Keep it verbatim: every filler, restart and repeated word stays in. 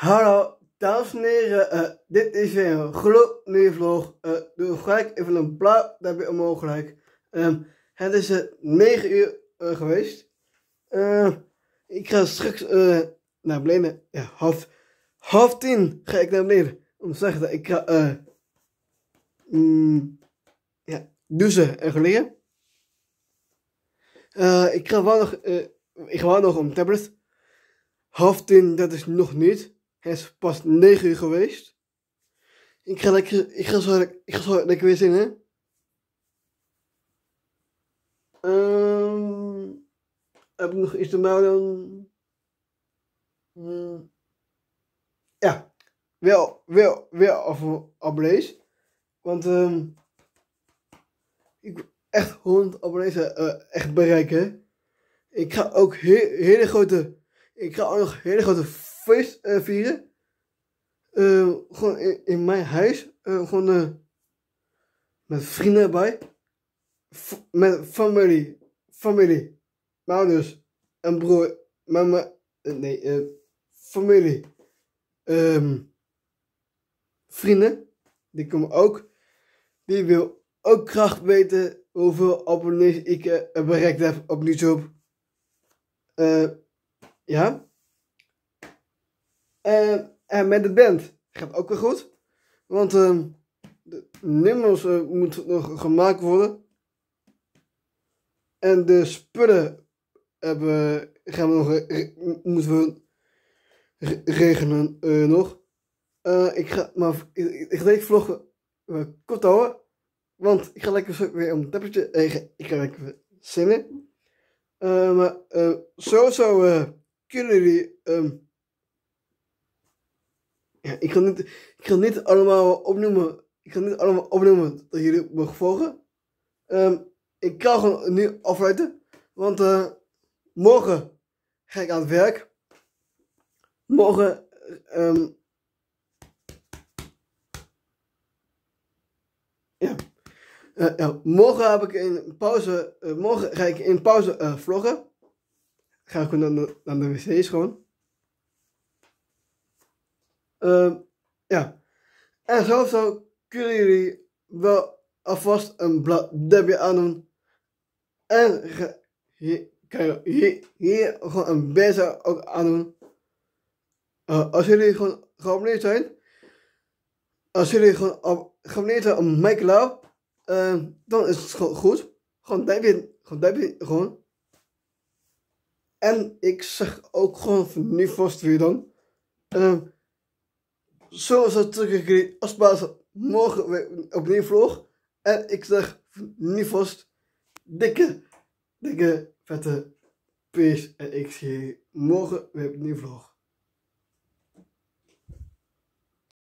Hallo, dames en heren, uh, dit is weer een gloednieuwe vlog. Uh, doe gelijk even een blauw duimpje omhoog gelijk. Um, het is uh, negen uur uh, geweest. Uh, ik ga straks uh, naar beneden. Ja, half, half tien ga ik naar beneden. Om te zeggen dat ik ga uh, mm, ja, douchen en geleden. Uh, ik ga wel nog, uh, ik ga wel nog om tablet. Half tien, dat is nog niet. Het is pas negen uur geweest. Ik ga lekker, ik ga zo, ik ga zo lekker weer zingen. Um, heb ik nog iets te melden? Hmm. Ja, wel, wel, wel over abonnees. Want um, ik wil echt honderd abonnees uh, echt bereiken. Ik ga ook he hele grote, ik ga ook nog hele grote feest uh, vieren. Uh, gewoon in, in mijn huis. Uh, gewoon uh, met vrienden erbij. F met familie. Familie. Mijn ouders. En broer. Mama. Uh, nee. Uh, familie. Um, vrienden. Die komen ook. Die wil ook graag weten hoeveel abonnees ik uh, bereikt heb op YouTube. Uh, ja. Uh, En met de band gaat ook weer goed. Want uh, de nummers uh, moeten nog gemaakt worden. En de spullen hebben, gaan we nog, re moeten we re regelen uh, nog. Uh, ik ga maar ik, ik ga deze vlog uh, kort houden. Want ik ga lekker weer om het tappetje. Uh, ik ga lekker zingen. Uh, maar uh, sowieso uh, kunnen jullie... Um, Ja, ik ga niet, ik ga niet allemaal opnoemen. Ik ga niet allemaal opnoemen dat jullie mogen volgen. Um, ik ga gewoon nu afsluiten. Want uh, morgen ga ik aan het werk. Morgen. Um, ja. Uh, ja. Morgen heb ik in pauze. Uh, morgen ga ik in pauze uh, vloggen. Ga ik gewoon naar de, naar de wc's gewoon. Uh, ja, en sowieso kunnen jullie wel alvast een blauw duimpje aandoen. En hier kan je hier, hier gewoon een beza ook aandoen. Uh, als jullie gewoon geabonneerd zijn, als jullie gewoon geabonneerd zijn op mijn kanaal, uh, dan is het gewoon goed. Gewoon duimpje, gewoon duimpje, gewoon. En ik zeg ook gewoon van nu vast weer dan. Uh, Zoals het terug als basis morgen weer opnieuw vlog. En ik zeg nu vast dikke, dikke, vette peace. En ik zie je morgen weer opnieuw vlog.